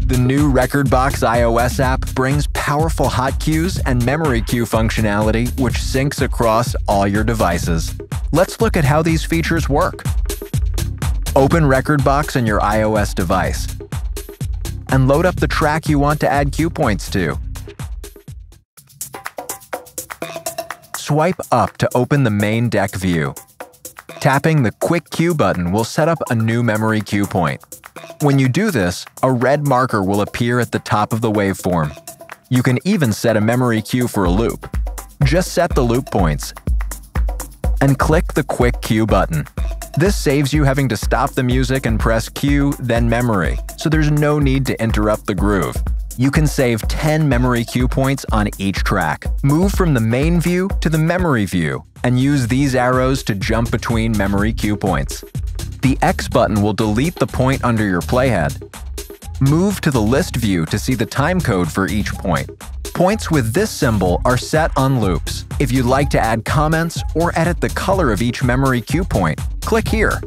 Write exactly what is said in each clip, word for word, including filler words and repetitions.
The new rekordbox iOS app brings powerful hotkeys and memory cue functionality which syncs across all your devices. Let's look at how these features work. Open rekordbox on your iOS device and load up the track you want to add cue points to. Swipe up to open the main deck view. Tapping the Quick Cue button will set up a new memory cue point. When you do this, a red marker will appear at the top of the waveform. You can even set a memory cue for a loop. Just set the loop points and click the Quick Cue button. This saves you having to stop the music and press cue, then memory, so there's no need to interrupt the groove. You can save ten memory cue points on each track. Move from the main view to the memory view and use these arrows to jump between memory cue points. The X button will delete the point under your playhead. Move to the list view to see the timecode for each point. Points with this symbol are set on loops. If you'd like to add comments or edit the color of each memory cue point, click here.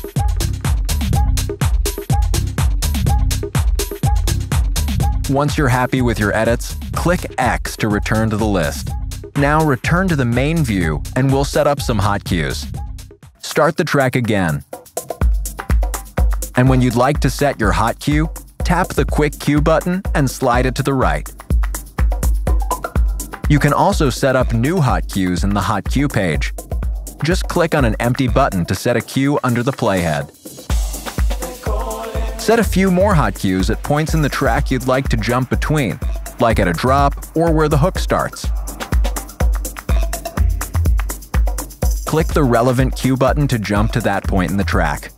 Once you're happy with your edits, click X to return to the list. Now return to the main view and we'll set up some hotkeys. Start the track again. And when you'd like to set your hot cue, tap the Quick Cue button and slide it to the right. You can also set up new hot cues in the Hot Cue page. Just click on an empty button to set a cue under the playhead. Set a few more hot cues at points in the track you'd like to jump between, like at a drop or where the hook starts. Click the relevant cue button to jump to that point in the track.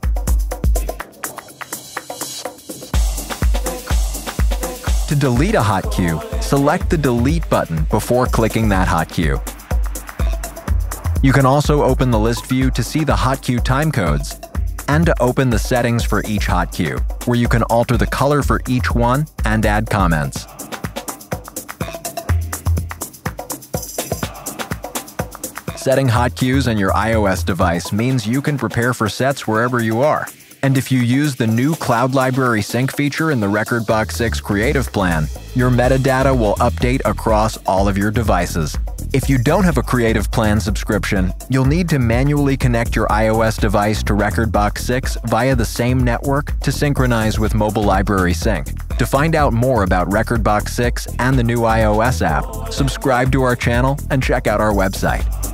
To delete a hot cue, select the Delete button before clicking that hot cue. You can also open the list view to see the hot cue timecodes and to open the settings for each hot cue, where you can alter the color for each one and add comments. Setting hot cues on your iOS device means you can prepare for sets wherever you are. And if you use the new Cloud Library Sync feature in the rekordbox six Creative Plan, your metadata will update across all of your devices. If you don't have a Creative Plan subscription, you'll need to manually connect your iOS device to rekordbox six via the same network to synchronize with Mobile Library Sync. To find out more about rekordbox six and the new iOS app, subscribe to our channel and check out our website.